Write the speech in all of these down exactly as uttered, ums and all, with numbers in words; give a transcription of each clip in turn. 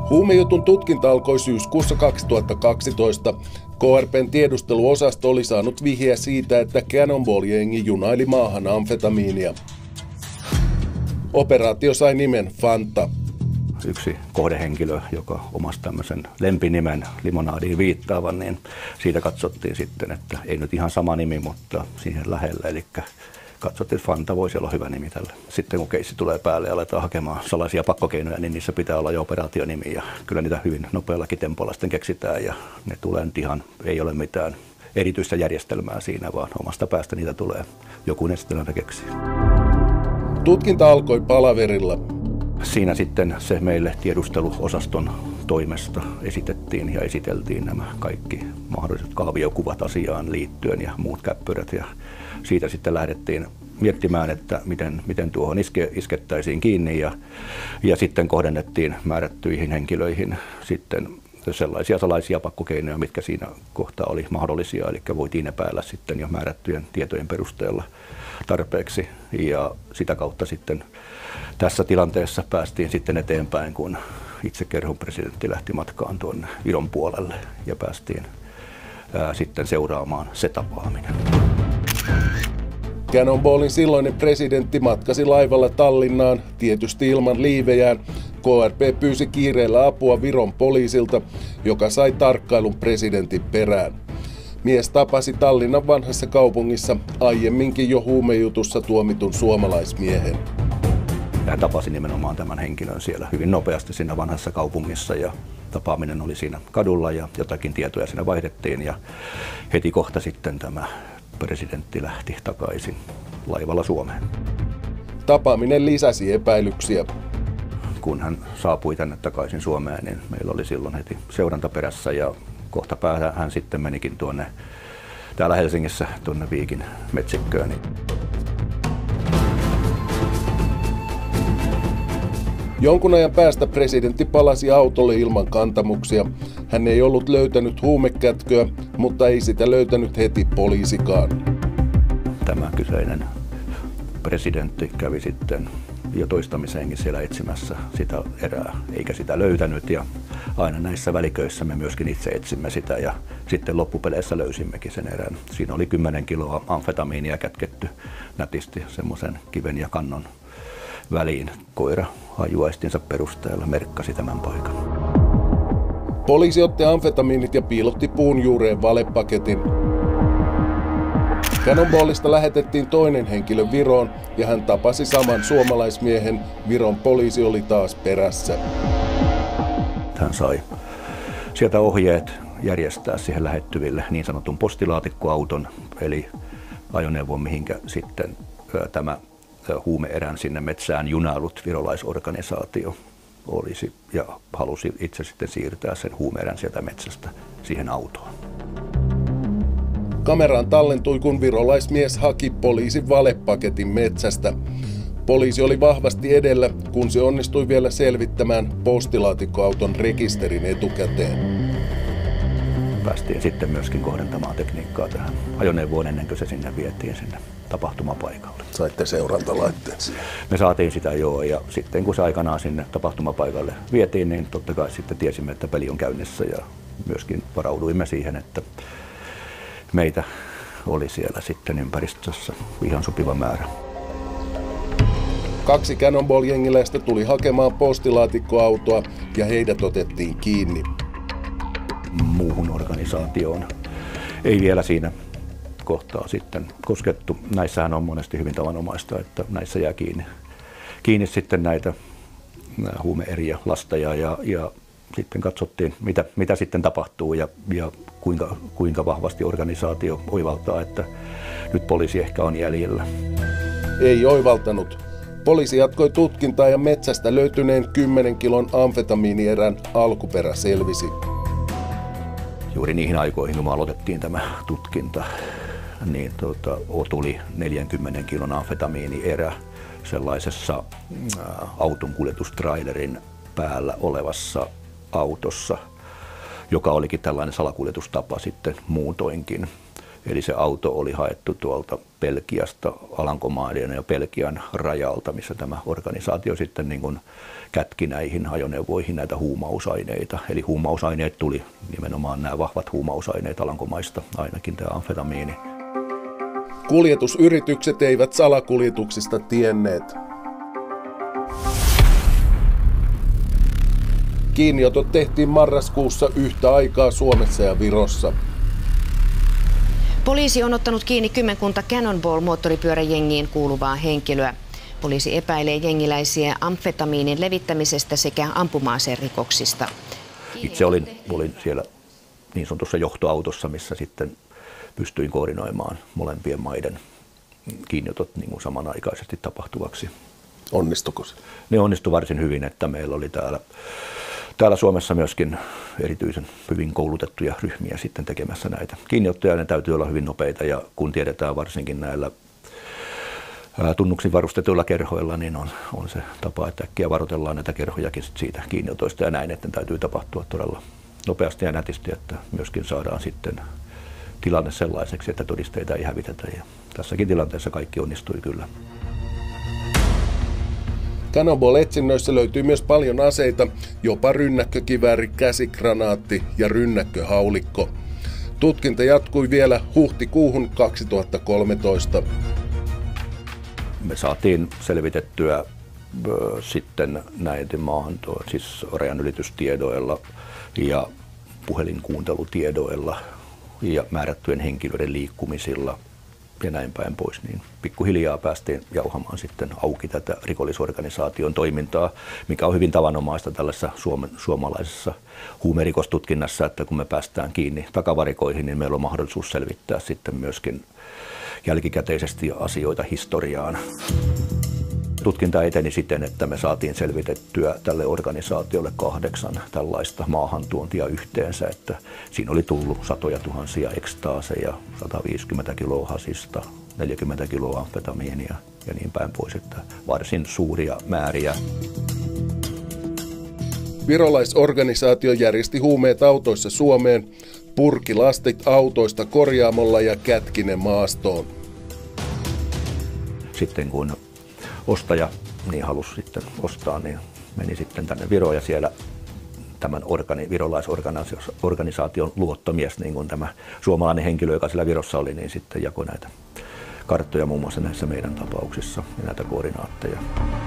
Huumejutun tutkinta alkoi syyskuussa kaksituhattakaksitoista. K R P:n tiedusteluosasto oli saanut vihjeä siitä, että Cannonball-jengi junaili maahan amfetamiinia. Operaatio sai nimen Fanta. Yksi kohdehenkilö, joka omasi tämmöisen lempinimen limonadiin viittaavan, niin siitä katsottiin sitten, että ei nyt ihan sama nimi, mutta siihen lähellä. Eli katsottiin, että Fanta voisi olla hyvä nimi tälle. Sitten kun keissi tulee päälle ja aletaan hakemaan salaisia pakkokeinoja, niin niissä pitää olla jo operaationimi. Ja kyllä niitä hyvin nopeallakin tempolla sitten keksitään ja ne tulee nyt ihan, ei ole mitään erityistä järjestelmää siinä, vaan omasta päästä niitä tulee. Joku ne sitten aina keksii. Tutkinta alkoi palaverilla. Siinä sitten se meille tiedusteluosaston toimesta esitettiin ja esiteltiin nämä kaikki mahdolliset kaaviokuvat asiaan liittyen ja muut käppyrät. Ja siitä sitten lähdettiin miettimään, että miten, miten tuohon iske, iskettäisiin kiinni ja, ja sitten kohdennettiin määrättyihin henkilöihin sitten sellaisia salaisia pakkokeinoja, mitkä siinä kohtaa oli mahdollisia. Eli voitiin epäillä sitten jo määrättyjen tietojen perusteella tarpeeksi ja sitä kautta sitten tässä tilanteessa päästiin sitten eteenpäin, kun itse kerhon presidentti lähti matkaan tuonne Viron puolelle ja päästiin ää, sitten seuraamaan se tapaaminen. Cannonballin silloinen presidentti matkasi laivalla Tallinnaan, tietysti ilman liivejään. K R P pyysi kiireellä apua Viron poliisilta, joka sai tarkkailun presidentin perään. Mies tapasi Tallinnan vanhassa kaupungissa aiemminkin jo huumejutussa tuomitun suomalaismiehen. Hän tapasi nimenomaan tämän henkilön siellä hyvin nopeasti siinä vanhassa kaupungissa ja tapaaminen oli siinä kadulla ja jotakin tietoja siinä vaihdettiin ja heti kohta sitten tämä presidentti lähti takaisin laivalla Suomeen. Tapaaminen lisäsi epäilyksiä. Kun hän saapui tänne takaisin Suomeen, niin meillä oli silloin heti seuranta perässä ja kohta päähän hän sitten menikin tuonne täällä Helsingissä tuonne Viikin metsikköön. Jonkun ajan päästä presidentti palasi autolle ilman kantamuksia. Hän ei ollut löytänyt huumekätköä, mutta ei sitä löytänyt heti poliisikaan. Tämä kyseinen presidentti kävi sitten jo toistamiseenkin siellä etsimässä sitä erää, eikä sitä löytänyt. Ja aina näissä väliköissä me myöskin itse etsimme sitä ja sitten loppupeleissä löysimmekin sen erän. Siinä oli kymmenen kiloa amfetamiinia kätketty nätisti semmoisen kiven ja kannon väliin. Koira hajuaistinsa perusteella merkkasi tämän paikan. Poliisi otti amfetamiinit ja piilotti puun juureen valepaketin. Cannonballista lähetettiin toinen henkilö Viroon ja hän tapasi saman suomalaismiehen. Viron poliisi oli taas perässä. Hän sai sieltä ohjeet järjestää siihen lähettyville niin sanotun postilaatikkoauton, eli ajoneuvon, mihinkä sitten tämä huumeerän sinne metsään junailut virolaisorganisaatio olisi ja halusi itse sitten siirtää sen huumeerän sieltä metsästä siihen autoon. Kameraan tallentui, kun virolaismies haki poliisin valepaketin metsästä. Poliisi oli vahvasti edellä, kun se onnistui vielä selvittämään postilaatikkoauton rekisterin etukäteen. Päästiin sitten myöskin kohdentamaan tekniikkaa tähän ajoneuvoon ennen kuin se sinne vietiin sinne tapahtumapaikalle. Saitte seurantalaitteet? Me saatiin sitä joo ja sitten kun se aikanaan sinne tapahtumapaikalle vietiin, niin totta kai sitten tiesimme, että peli on käynnissä ja myöskin varauduimme siihen, että meitä oli siellä sitten ympäristössä ihan sopiva määrä. Kaksi Cannonball-jengiläistä tuli hakemaan postilaatikkoautoa ja heidät otettiin kiinni. Muuhun organisaatioon ei vielä siinä kohtaa sitten koskettu. Näissähän on monesti hyvin tavanomaista, että näissä jää kiinni, kiinni sitten näitä huume-eriä lasteja ja, ja sitten katsottiin, mitä, mitä sitten tapahtuu ja, ja kuinka, kuinka vahvasti organisaatio oivaltaa, että nyt poliisi ehkä on jäljellä. Ei oivaltanut. Poliisi jatkoi tutkintaa ja metsästä löytyneen kymmenen kilon amfetamiinierän alkuperä selvisi. Juuri niihin aikoihin, kun me aloitettiin tämä tutkinta, niin tuota, tuli neljänkymmenen kilon amfetamiinierä sellaisessa ä, autonkuljetustrailerin päällä olevassa autossa, joka olikin tällainen salakuljetustapa sitten muutoinkin. Eli se auto oli haettu tuolta Belgiasta, Alankomaiden ja Belgian rajalta, missä tämä organisaatio sitten niin kuin kätki näihin ajoneuvoihin näitä huumausaineita. Eli huumausaineet tuli nimenomaan nämä vahvat huumausaineet Alankomaista, ainakin tämä amfetamiini. Kuljetusyritykset eivät salakuljetuksista tienneet. Kiinniotot tehtiin marraskuussa yhtä aikaa Suomessa ja Virossa. Poliisi on ottanut kiinni kymmenkunta Cannonball-moottoripyöräjengiin kuuluvaa henkilöä. Poliisi epäilee jengiläisiä amfetamiinin levittämisestä sekä ampuma-aserikoksista. Itse olin, olin siellä niin sanotussa johtoautossa, missä sitten pystyin koordinoimaan molempien maiden kiinniotot niin kuin samanaikaisesti tapahtuvaksi. Onnistuiko se? Ne onnistui varsin hyvin, että meillä oli täällä, täällä Suomessa myöskin erityisen hyvin koulutettuja ryhmiä sitten tekemässä näitä kiinniottoja. Ne täytyy olla hyvin nopeita ja kun tiedetään varsinkin näillä tunnuksin varustetuilla kerhoilla, niin on, on se tapa, että äkkiä varoitellaan näitä kerhojakin siitä kiinniotoista ja näin, että täytyy tapahtua todella nopeasti ja nätisti, että myöskin saadaan sitten tilanne sellaiseksi, että todisteita ei hävitetä ja tässäkin tilanteessa kaikki onnistui kyllä. Cannonball-etsinnöissä löytyy myös paljon aseita, jopa rynnäkkökivääri, käsikranaatti ja rynnäkköhaulikko. Tutkinta jatkui vielä huhtikuuhun kaksituhattakolmetoista. Me saatiin selvitettyä ö, sitten näiden maahan, siis rajanylitystiedoilla ja puhelinkuuntelutiedoilla ja määrättyjen henkilöiden liikkumisilla ja näin päin pois, niin pikkuhiljaa päästiin jauhamaan sitten auki tätä rikollisorganisaation toimintaa, mikä on hyvin tavanomaista tällaisessa suomen, suomalaisessa huumerikostutkinnassa, että kun me päästään kiinni takavarikoihin, niin meillä on mahdollisuus selvittää sitten myöskin jälkikäteisesti asioita historiaan. Tutkinta eteni siten, että me saatiin selvitettyä tälle organisaatiolle kahdeksan tällaista maahantuontia yhteensä, että siinä oli tullut satoja tuhansia ekstaaseja, sata viisikymmentä kiloa hasista, neljäkymmentä kiloa amfetamiinia ja niin päin pois, että varsin suuria määriä. Virolaisorganisaatio järjesti huumeet autoissa Suomeen, purki lastit autoista korjaamolla ja kätki ne maastoon. Sitten kun ostaja niin halusi sitten ostaa, niin meni sitten tänne Viroon ja siellä tämän organi, virolaisorganisaation luottomies, niin kuin tämä suomalainen henkilö, joka siellä Virossa oli, niin sitten jakoi näitä karttoja muun muassa näissä meidän tapauksissa ja näitä koordinaatteja.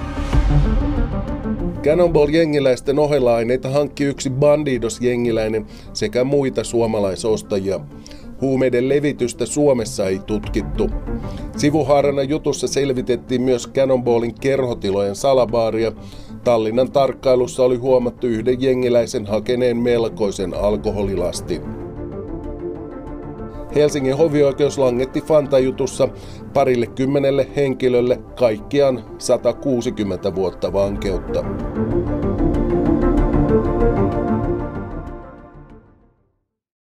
Cannonball-jengiläisten ohella aineita hankki yksi Bandidos-jengiläinen sekä muita suomalaisostajia. Huumeiden levitystä Suomessa ei tutkittu. Sivuhaarana jutussa selvitettiin myös Cannonballin kerhotilojen salabaaria. Tallinnan tarkkailussa oli huomattu yhden jengiläisen hakeneen melkoisen alkoholilastin. Helsingin hovioikeus langetti Fanta-jutussa parille kymmenelle henkilölle kaikkiaan sata kuusikymmentä vuotta vankeutta.